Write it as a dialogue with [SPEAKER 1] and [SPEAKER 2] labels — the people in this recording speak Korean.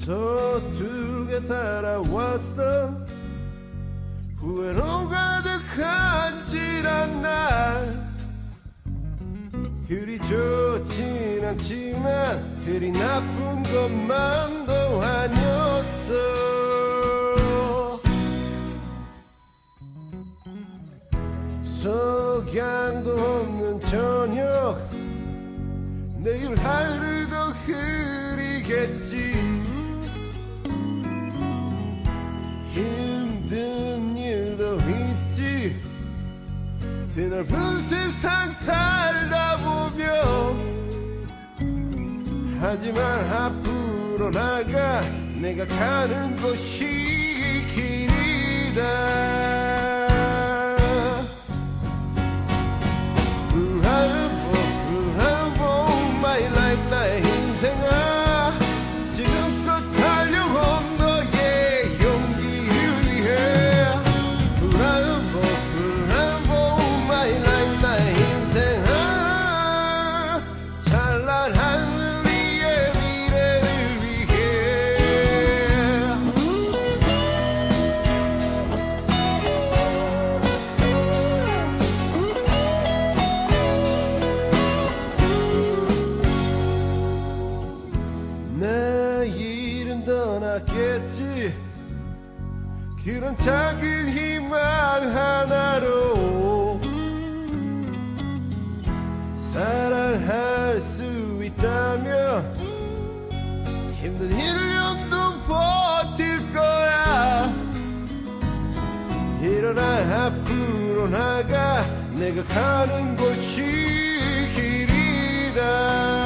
[SPEAKER 1] 서툴게 살아왔던 후회로 가득한 지난 날 그리 좋진 않지만 그리 나쁜 것만도 아니었어. 석양도 없는 저녁 내일 하루도 흐리겠지. 힘든 일도 있지. 드넓은 세상 살다 보면. 하지만 앞으로 나가 내가 가는 곳이 길이다. My life 나의 인생아 지금껏 달려온 너의 용기를 위해 브라보 My life 나의 인생아 찬란한 우리의 미래를 내일은 떠났겠지. 그런 작은 희망 하나로 사랑할 수 있다면 힘든 1년도 버틸 거야. 일어나 앞으로 나가 내가 가는 곳이 길이다.